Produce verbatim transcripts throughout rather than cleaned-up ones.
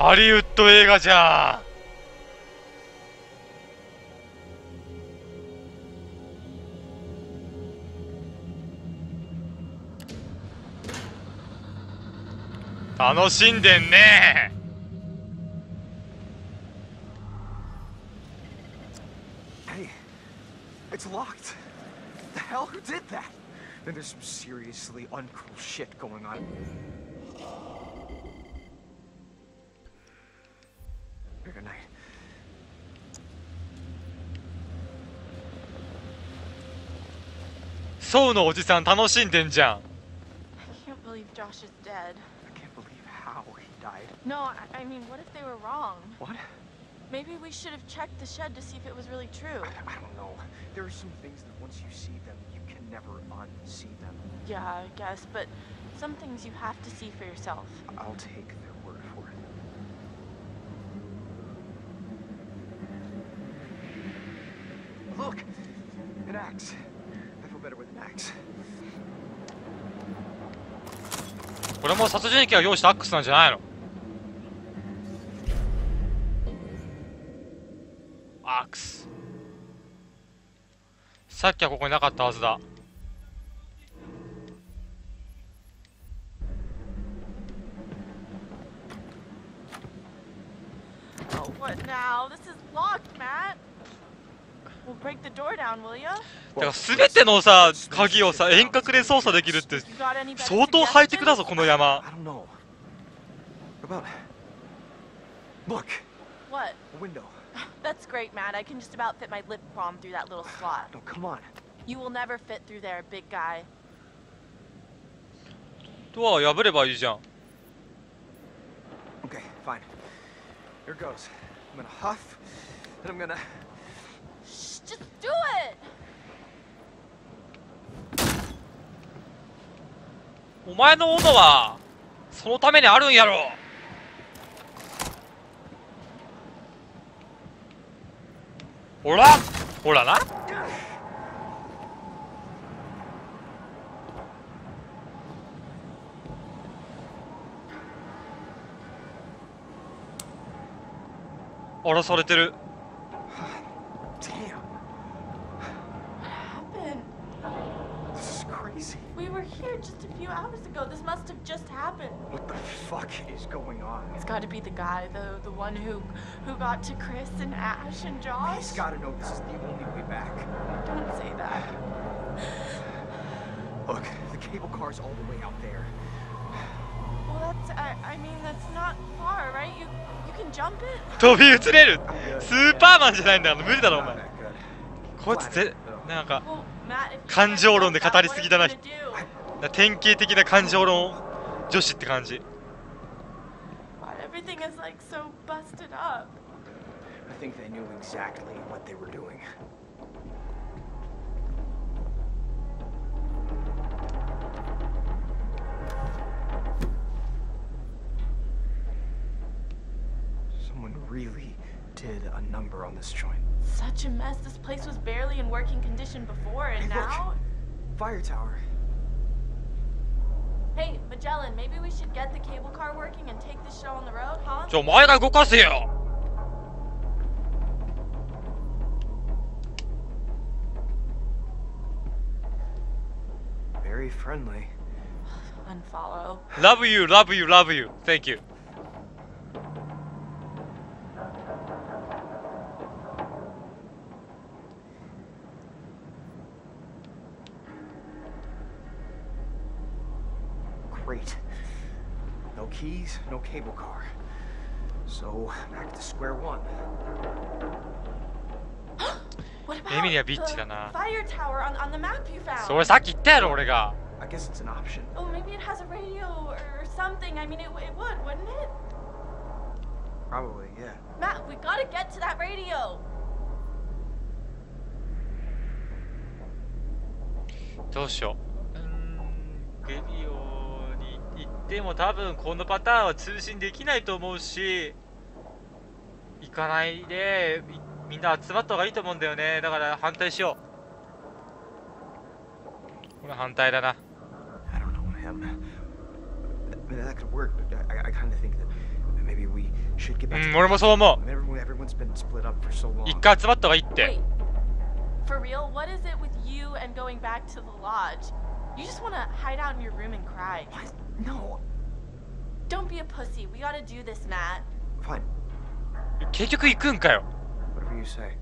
ハリウッド映画じゃん。楽しんでんね。 Hey, it's locked. The hell? Who did that? Then there's some seriously uncool shit going on. Good night. ソウのおじさん楽しんでんじゃん。 I can't believe Josh is dead. I can't believe how he died. No, I, I mean, what if they were wrong? What? Maybe we should have checked the shed to see if it was really true. I, I don't know. There are some things that once you see them, you can never unsee them. Yeah, I guess, but some things you have to see for yourself. I'll take their word for it. Look! An axe. I feel better with an axe. これも殺人鬼が用意したアックスなんじゃないの？アックス。さっきはここになかったはずだ。 Oh, what now? This is locked, Matt. We'll break the door down, will ya? だから全てのさ鍵をさ遠隔で操作できるって You got any better 相当ハイテクだぞ suggestions? この山。 I don't know. What about... Look! What? A window. That's great, Matt. I can just about fit my lip balm through that little slot. No, come on. You will never fit through there, big guy. ドアを破ればいいじゃん。 Okay, fine. Here goes. I'm gonna huff, and I'm gonna... Shh, just do it! お前の斧はそのためにあるんやろ。ほらほらな。荒らされてる。 Damn. What happened? This is crazy. We were here just a few hours ago. This must have just happened. What the fuck is going on? It's got to be the guy, the the one who who got to Chris and Ash and Josh. He's gotta know this is the only way back. Don't say that. Look, the cable car's all the way out there. Well, that's I, I mean that's not far, right? You you can jump it. 飛び移れる。スーパーマンじゃないんだから無理だろお Not 前。 that good. こいつぜなんか Well, Matt, if you 感情論で can't 語り jump す that, ぎだな。 what are you gonna do? 典型的な感情論女子って感じ。 God, everything is like so busted up. I think they knew exactly what they were doing. Someone really did a number on this joint. Such a mess. This place was barely in working condition before, and Hey, look. now. Fire tower. Hey, Magellan, maybe we should get the cable car working and take this show on the road, huh? ちょお前が動かせよ。 Very friendly. Unfollow. Love you, love you, love you. Thank you. Great. No keys, no cable car. So, back to square one. What about エミリはビッチだな。 the fire tower on, on the map you found? それさっき言ったやろ俺が。 I guess it's an option. Oh, maybe it has a radio or something. I mean, it, it would, wouldn't it? Probably, yeah. Matt, we gotta get to that radio. どうしよう。うーん、ゲビオに行っても多分このパターンは通信できないと思うし、行かないでみみんな集まった方がいいと思うんだよね。だから反対しよう。これ反対だな。 I don't know, man. I mean, that could work, but I, I kind of think that maybe we should get う back ん to 俺もそう思 I mean, everyone, everyone's been split up for so う。 long. 一回集まった方がいいって。 Wait. For real? What is it with you and going back to the lodge? You just want to hide out in your room and cry. What? No. Don't be a pussy. We gotta do this, Matt. Fine. 結局行くんかよ。 Whatever you say.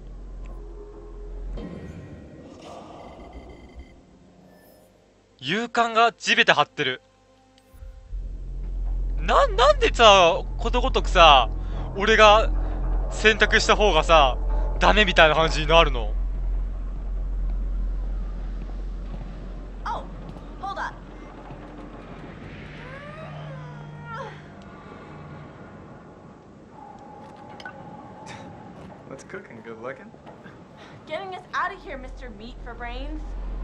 勇敢が地べた張ってる。な、なんでさ、ことごとくさ、俺が選択した方がさ、ダメみたいな感じになるの。 Oh, hold up. What's cooking? Good looking? Getting us out of here, Mister Meat for Brains.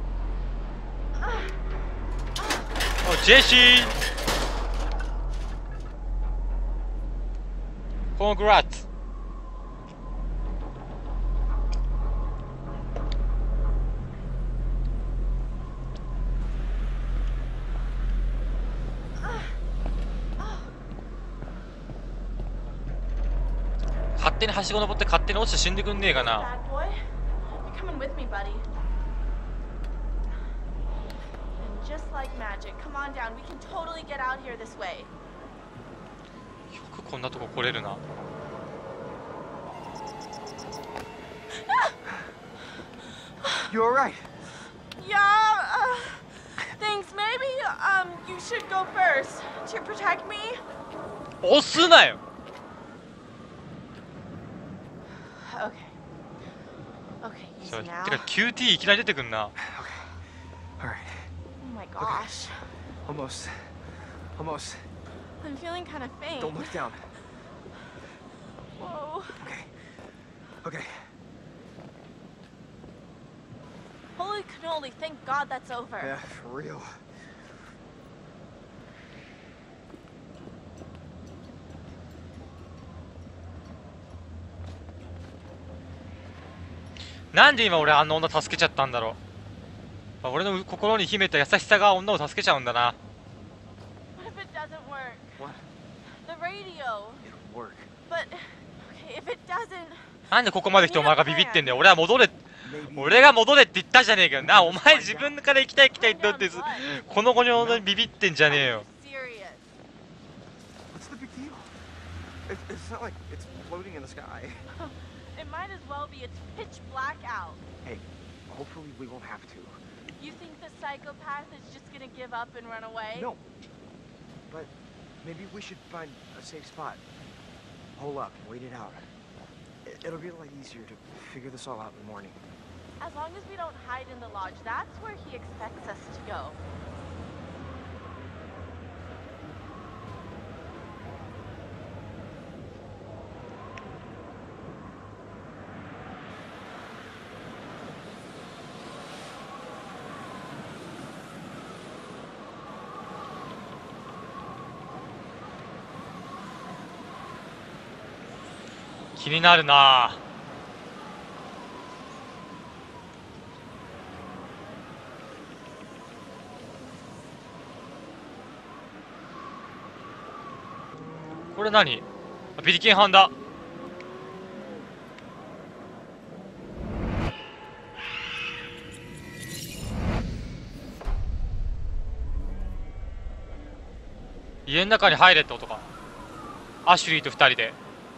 おジェシーコングラッツ。勝手にはしご登って勝手に落ちて死んでくんねえかな。 Bad boy, you're coming with me, buddy. And just like magic, come on down. We can totally get out here this way. よくこんなとこ来れるな。 You alright? Yeah. Uh, thanks. Maybe um you should go first to protect me. 押すなよ。 Okay. Okay, そ easy う now. てか キューティー いきなり出てくんな。 Okay. Alright. Oh my gosh. Almost. Almost. I'm feeling kind of faint. Don't look down. Whoa. Okay. Okay. Holy cannoli, thank God that's over. Yeah, for real. なんで今俺あの女助けちゃったんだろう。俺の心に秘めた優しさが女を助けちゃうんだな。 What if it doesn't work? What? The radio. It'll work. But okay, if it doesn't, なんでここまで来てお前がビビってんだよ。俺は戻れ、 Maybe. 俺が戻れって言ったじゃねえかよな。お前自分から行きたい行きたいって言って Calm down, この子に女にビビってんじゃねえよ。 serious. What's the big deal? It, it's not like it's floating in the sky. It might as well be. It's pitch black out. Hey, hopefully we won't have to. You think the psychopath is just gonna give up and run away? No. But maybe we should find a safe spot. Hole up, wait it out. It, it'll be a lot easier to figure this all out in the morning. As long as we don't hide in the lodge, that's where he expects us to go. .気になるな。これ何？ビリケン班だ。家の中に入れってことか。アシュリーと二人で。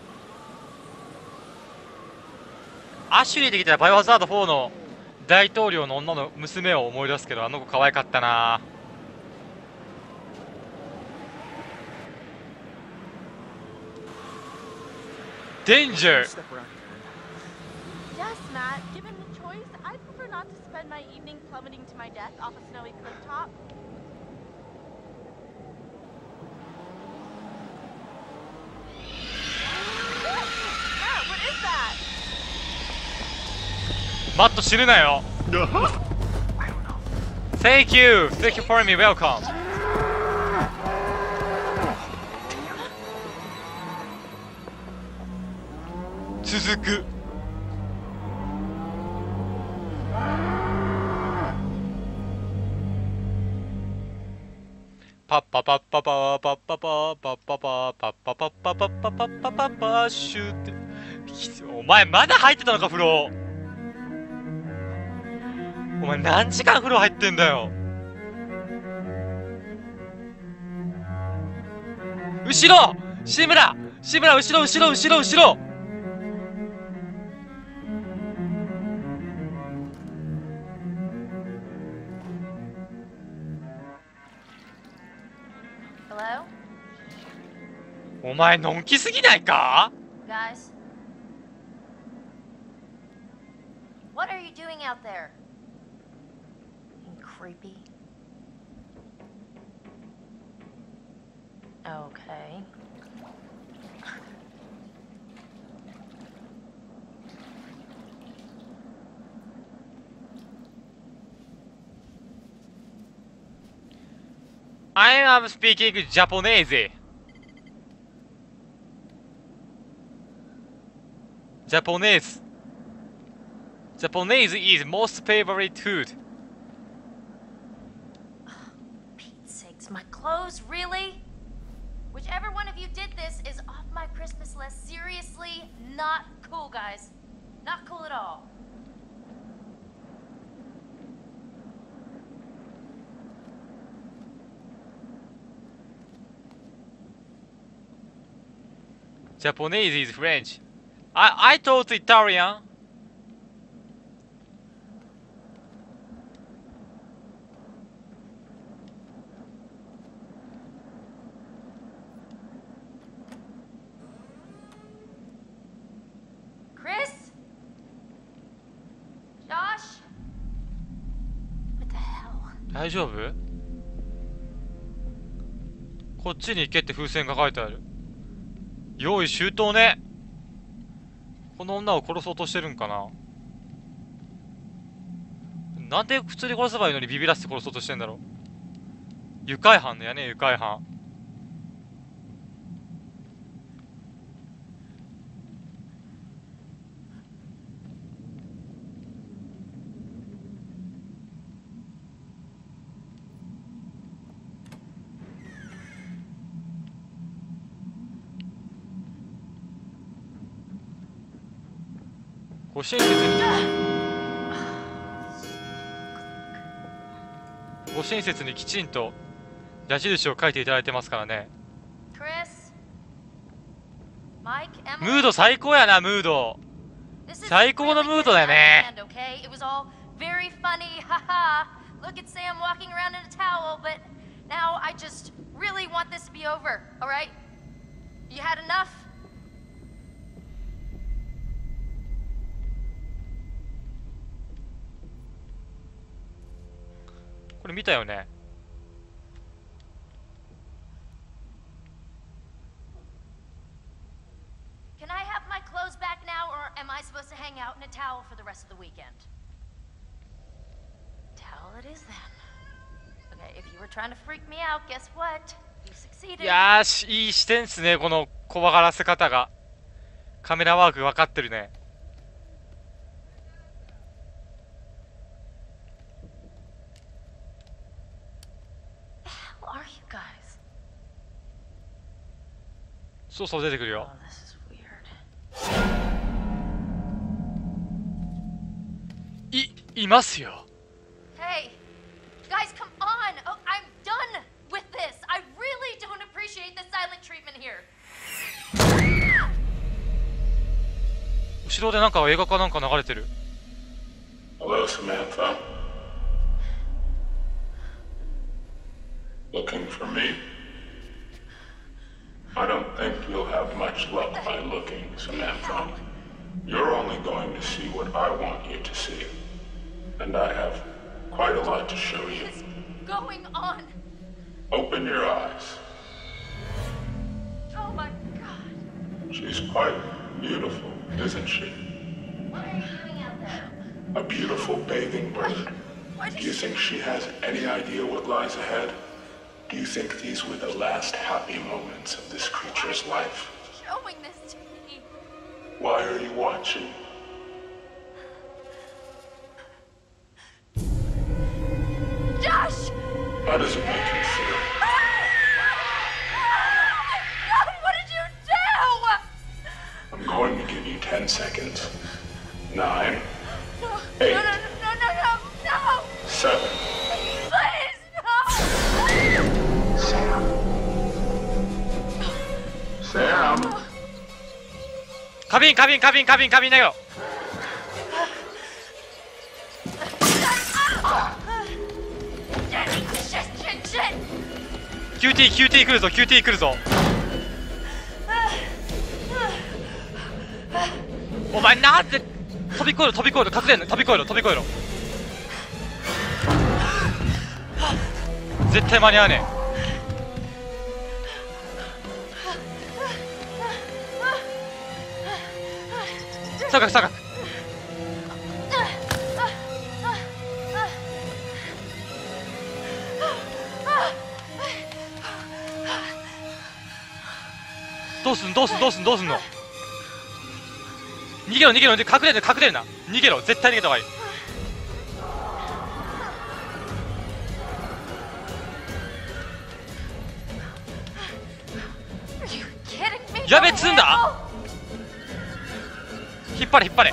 アシュリーできたらバイオハザードフォーの大統領の女の娘を思い出すけど、あの子可愛かったな。Danger! Step around here. Yes, Matt. Given the choice, I'd prefer not to spend my evening plummeting to my death off a snowy cliff top. Matt, what is that? マット死ぬなよ。 I don't know. Thank you! Thank you for me, welcome! 続く。パッパパッパパーパッパパーパッパパパパパパパパパパパパパシューって。お前まだ入ってたのか風呂。お前何時間風呂入ってんだよ。後ろ志村志村後ろ後ろ後ろ後ろ。 Hello? お前のんきすぎないか？ Guys? What are you doing out there? Being creepy. Okay. I am speaking Japanese. Japanese. Japanese is most favorite food. Pete's sakes, my clothes, really? Whichever one of you did this is off my Christmas list. Seriously, not cool, guys. Not cool at all. Japanese is French. I I taught Italian. Chris? Josh? What the hell? 大丈夫？こっちに行けって風船が書いてある。用意周到ね。この女を殺そうとしてるんかな。なんで普通に殺せばいいのにビビらせて殺そうとしてんだろう。愉快犯だよね、愉快犯。ご親切にご親切にきちんと矢印を書いていただいてますからね。 Chris? Mike? Emily? ムード最高やな、ムード。最高のムードだよね。 Okay, it was all very funny. Haha. Look at Sam walking around in a towel, but now I just really want this to be over. All right? You had enough? これ見たよね。 Can I have my clothes back now, or am I supposed to hang out in a towel for the rest of the weekend? Towel it is then. Okay, if you were trying to freak me out, guess what? You succeeded. いやーし、いい視点っすね、この怖がらせ方が。カメラワーク分かってるね。 Are you guys? そうそう出てくるよ。 Oh, this is weird. い、いますよ。 Hey, guys, come on! Oh, I'm done with this. I really don't appreciate the silent treatment here. 後ろでなんか映画かなんか流れてる。 Hello, Samantha. Looking for me? I don't think you'll have much luck by looking, Samantha. You're only going to see what I want you to see. And I have quite a lot to show you. What is going on? Open your eyes. Oh my god. She's quite beautiful, isn't she? What are you doing out there? A beautiful bathing bird. What Do is you think she has any idea what lies ahead? Do you think these were the last happy moments of this creature's life? showing this to me? Why are you watching? Josh! How does it make you feel? Ten seconds. Nine. No, Eight. no, no, no, no, no, no! Seven. Please, no! Sam. Sam. 花瓶花瓶花瓶花瓶花瓶だよ。 Shit, shit, shit! キューティー キューティー 来るぞ キューティー 来るぞ。お前なんで飛び越えろ飛び越えろ隠れんの飛び越えろ飛び越えろ。絶対間に合わねえ。三角三角。どうすんどうすんどうすんどうすんの。逃げろ逃げろ隠れる隠れるな。逃げろ絶対逃げた方がいい。やべえ積んだ。引っ張れ引っ張れ。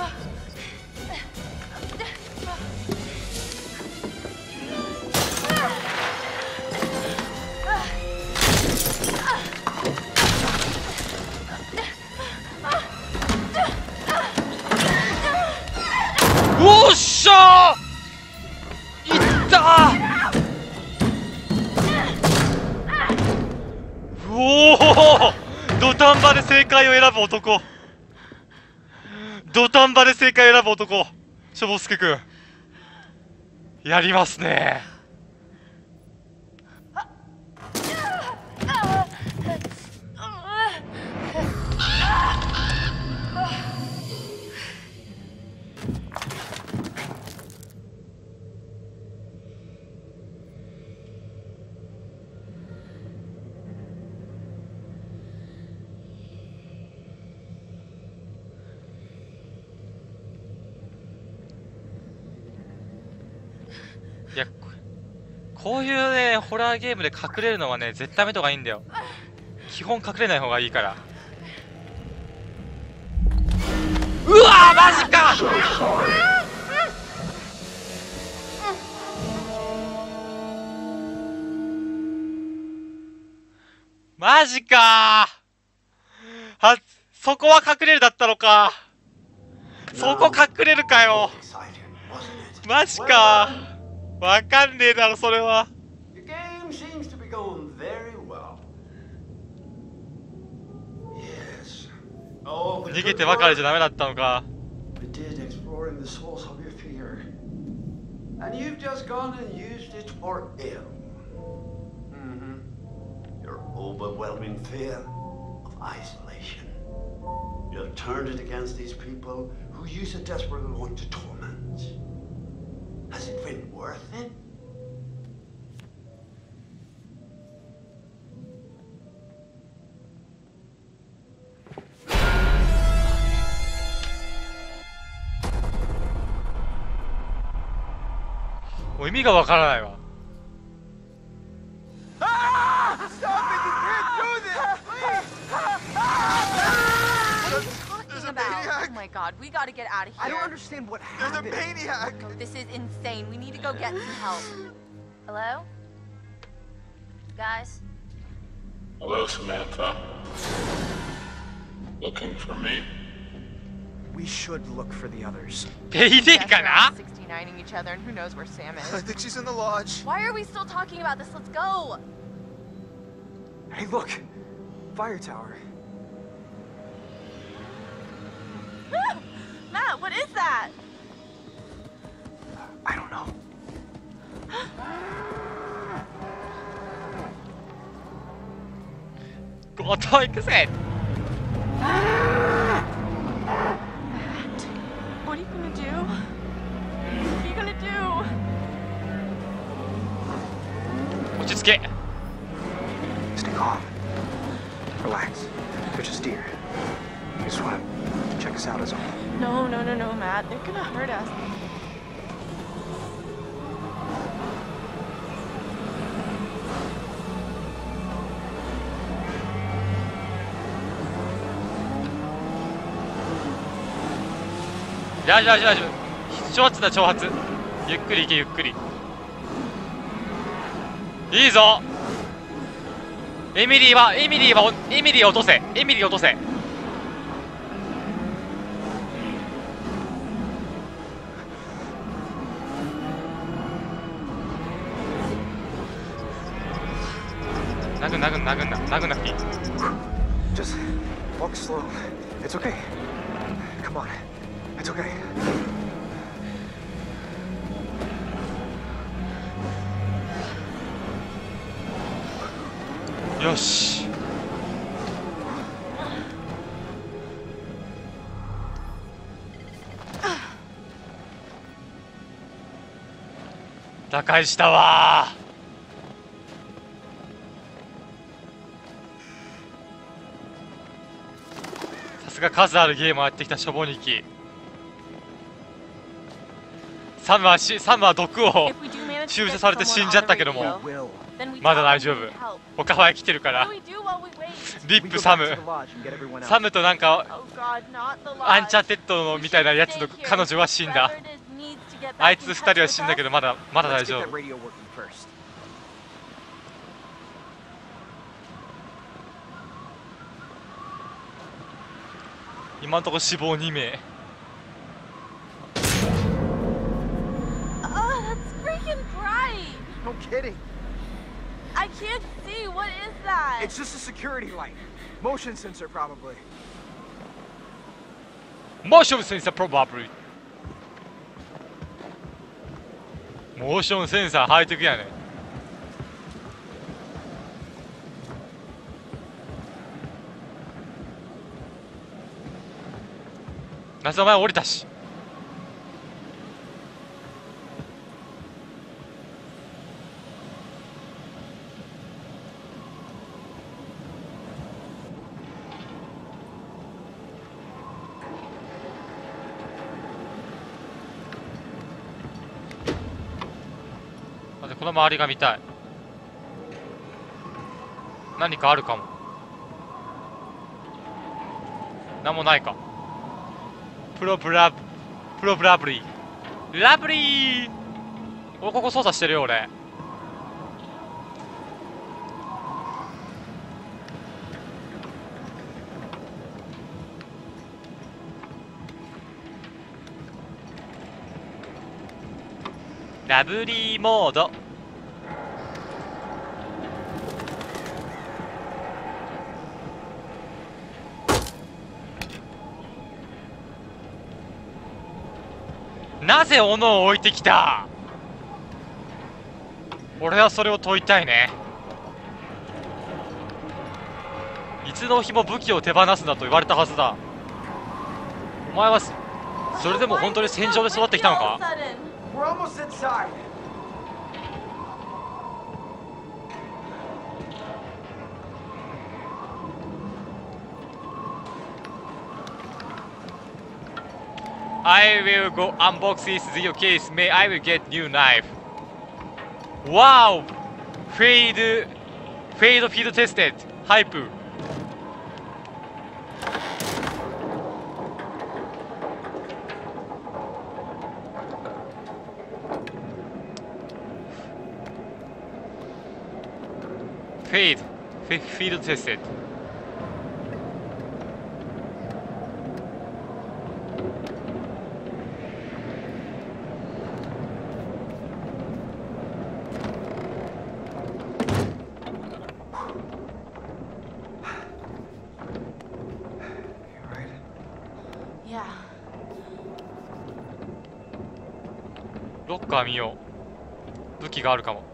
おっしゃーいったー。おお土壇場で正解を選ぶ男。土壇場で正解を選ぶ男。しょぼすけくんやりますね。いや、こういうねホラーゲームで隠れるのはね絶対やめた方がいいんだよ。基本隠れない方がいいから。うわーマジか。マジかー。はそこは隠れるだったのか。そこ隠れるかよ。マジかー。わかんねえだろそれは。逃げてばかりじゃダメだったのか。 Has it been worth it? もう意味がわからないわ。 Oh my god, we gotta get out of here. I don't understand what happened. There's a maniac! No, this is insane. We need to go get some help. Hello? Guys? Hello, Samantha. Looking for me? We should look for the others. ペイデーかな。 sixty-nining each other, and who knows where Sam I is. think she's in the lodge. Why are we still talking about this? Let's go. Hey, look! Fire tower. Matt, what is that? I don't know. Go to 行くぜ。 What are you gonna do? What are you gonna do? 落ち着け。 Stay calm. Relax. They're just deer. You just wanna check us out as all. No, no, no, no, Matt. They're gonna hurt us. 大丈夫大丈夫大丈夫。挑発だ挑発。ゆっくり行けゆっくり。いいぞ。エミリーはエミリーはエミリーを落とせ。エミリーを落とせ。殴ん殴ん殴んな殴んなくていい。 Just walk slow. It's okay. Come on. It's okay. よし。打開したわー。さすが数あるゲームをやってきたしょぼにき。サムはしサムは毒を注射されて死んじゃったけども Will. まだ大丈夫。他は生きてるからリップサム To the lodge and get everyone サ out. ムとなんかアンチャーテッドのみたいなやつの彼女は死んだ。あいつふたりは死んだけどまだまだ Let's 大 get 丈 that 夫。 radio working first. 今のところ死亡に名。 Oh, that's freaking bright! No kidding. I can't see. What is that? It's just a security light. Motion sensor, probably. モーションセンサープロバブリ。モーションセンサーハイテクやね。なぜお前降りたし。待って、この周りが見たい。何かあるかも。なんもないか。プロブラプロブラブリーラブリー。お、ここ操作してるよ俺。ラブリーモード。なぜ斧を置いてきた。俺はそれを問いたいね。いつの日も武器を手放すなと言われたはずだ。お前はそれでも本当に戦場で育ってきたのか。 We're almost inside. I will go unbox this video case. May I will get new knife. Wow! Fade, fade field tested. Hype. Fade, field tested. Yeah. ロッカー見よう。武器があるかも。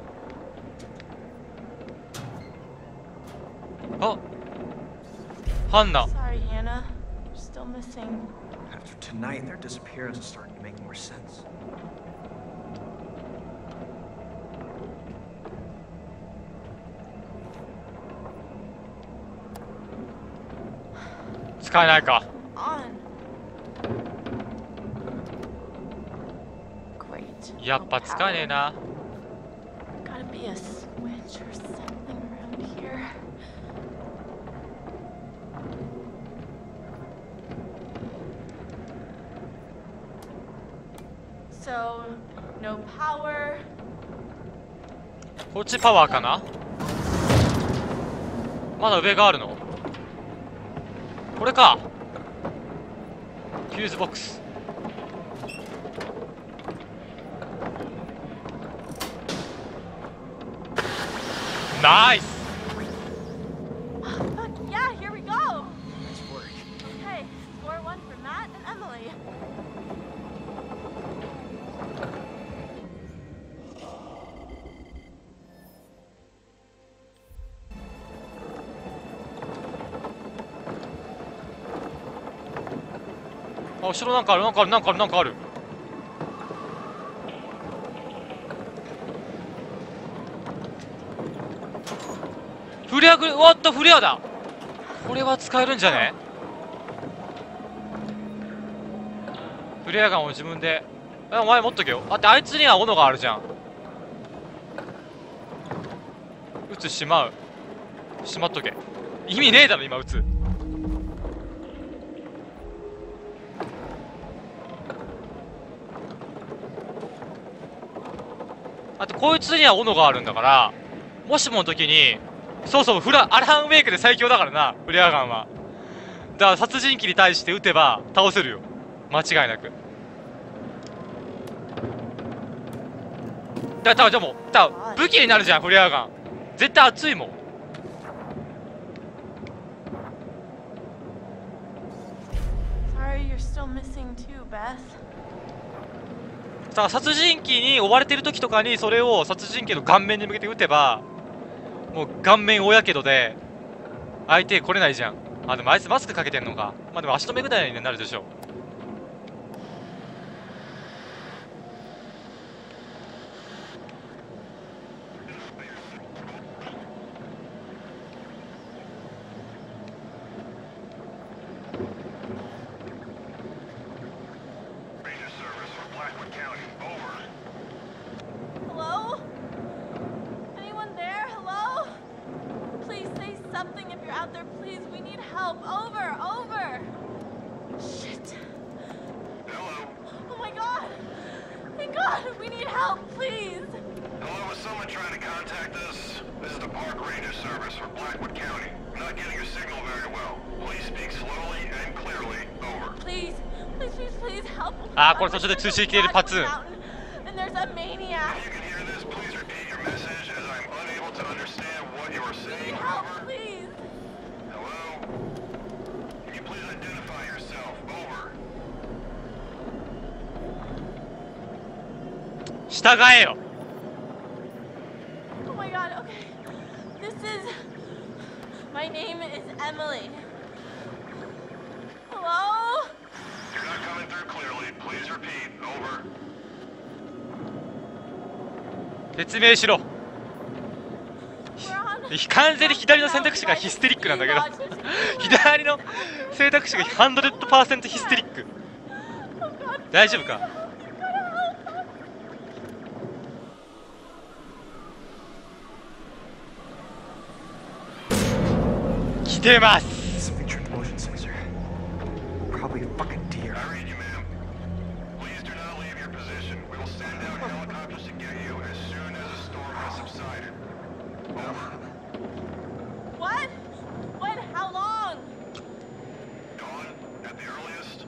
あ、ハンナ。 Sorry, Hannah. You're still missing. After tonight, their disappearance is starting to make more sense. 使えないか。 On. Great. やっぱ使えねえな。 Gotta be a switch or something around here. So, no power. こっちパワーかな。まだ上があるのこれか。フューズボックス。ナイス。 Fuck yeah, here we go. Nice work. Okay, score one for Matt and Emily. あ、後ろなんかある、なんかある、なんかある、なんかある。フレアグ、おっとフレアだ。これは使えるんじゃね。フレアガンを自分で、あ、お前持っとけよ。だってあいつには斧があるじゃん。撃つしまう。しまっとけ。意味ねえだろ今撃つ。あとこいつには斧があるんだから、もしもの時に、そうそう、フラアランウェイクで最強だからな、フレアガンは。だから殺人鬼に対して撃てば倒せるよ、間違いなく。だからでもだから武器になるじゃんフレアガン。絶対熱いもん。 Sorry, you're still missing too, Beth. だから殺人鬼に追われてる時とかにそれを殺人鬼の顔面に向けて撃てば、もう顔面大やけどで相手来れないじゃん。あ、でもあいつマスクかけてんのか。まあでも足止めぐらいになるでしょ。 Hello? Anyone there? Hello? Please say something if you're out there, please. We need help. Over, over. Shit. Hello. Oh my god. Thank God. We need help, please. Hello, is someone trying to contact us? This is the Park Ranger Service for Blackwood County. I'm not getting your signal very well. Please speak slowly and clearly. Over. Please, please, please, please help. あー、これ途中で通信切れるパツン。 And there's a maniac. If you can hear this, please repeat your message as I'm unable to understand what you are saying. Help, Over. please. Hello? Can you please identify yourself? Over. 従えよ。 Oh my god, okay. This is... My name is Emily. Hello? You're not coming through clearly. Please repeat. Over. 説明しろ。 We're on... 完全に左の選択肢がヒステリックなんだけど左の選択肢が ひゃくパーセント ヒステリック。大丈夫か。来てます。 Something tripped the motion sensor. Probably a fucking deer. I read you, ma'am. Please do not leave your position. We will send out helicopters to get you as soon as the storm has subsided. Over. What? When? How long? Dawn, at the earliest.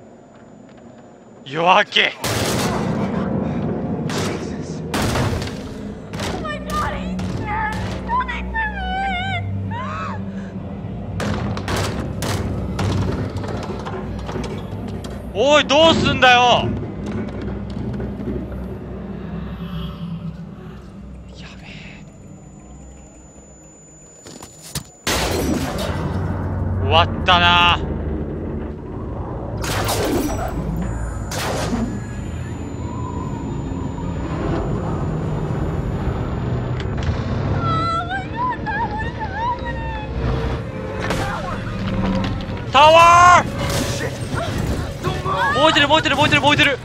夜明け。 Jesus. Oh my god, he's here! He's coming for me! おいどうすんだよ。やべえ。終わったな。タワー。燃えてる燃えてる燃えてる燃えてる。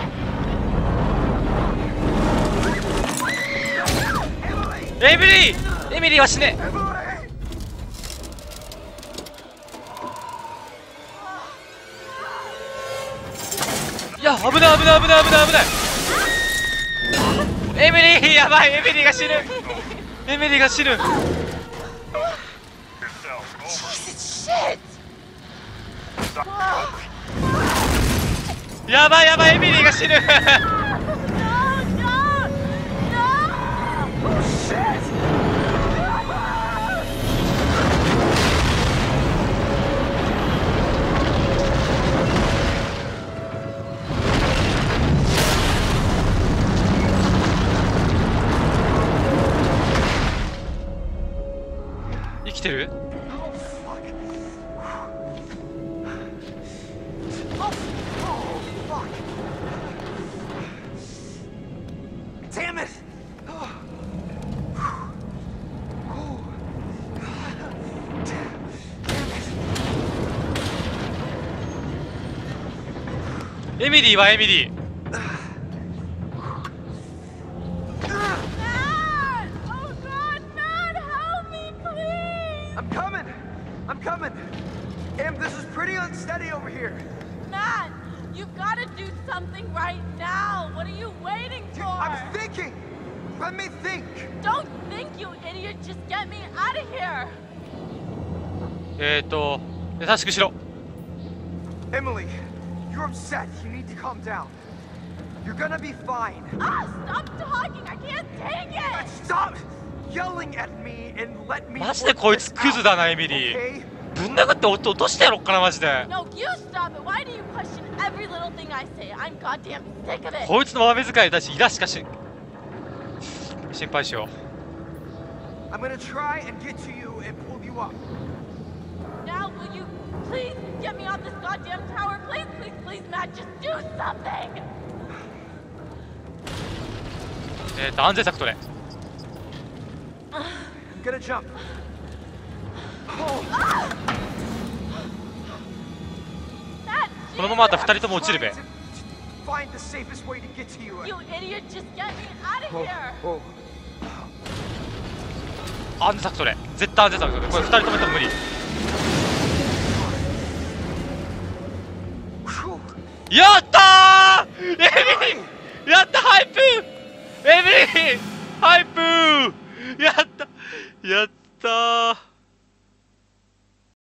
エミリーエミリーは死ね。いや危ない危ない危ない危ない危ない。 エミリーやばい、エミリーが死ぬ。エミリーが死ぬ。 Shit! やばいやばい、エミリーが死ぬ。 No, no, no! Oh shit! 生きてる？ Damn it! Damn it! エミリーはエミリー。 Matt! Oh God, Matt, help me, please! I'm coming! I'm coming! Em, this is pretty unsteady over here. Matt, you've got to do something right now. What are you waiting for? I'm thinking! Let me think! Don't think, you idiot. Just get me out of here. えーと優しくしろ。 Emily, you're upset. You need to calm down. You're gonna be fine. Ah, stop talking. I can't take it. Stop yelling at me and let me. マジでこいつクズだな、エミリー。 Okay? ぶん殴って落としてやろっかな、マジで。 No, you stop it. Why do you question every little thing I say? I'm goddamn sick of it. こいつの豆使いだし、イラしかし心配しよう。 I'm gonna try and get to you and pull you up. Now, will you please get me off this goddamn tower? Please, please, please, Matt, just do something. えーと安全策取れ。 I'm gonna jump. Oh, Matt, このままだったらふたりとも落ちるべ。 trying to find the safest way to get to you. you idiot, just get me out of here. Oh, 安全策取れ。絶対安全策取れ。これふたりとも多分無理。 Whew. やったー、エミリー、やったハイプー、エミリーハイプー、やったやったー。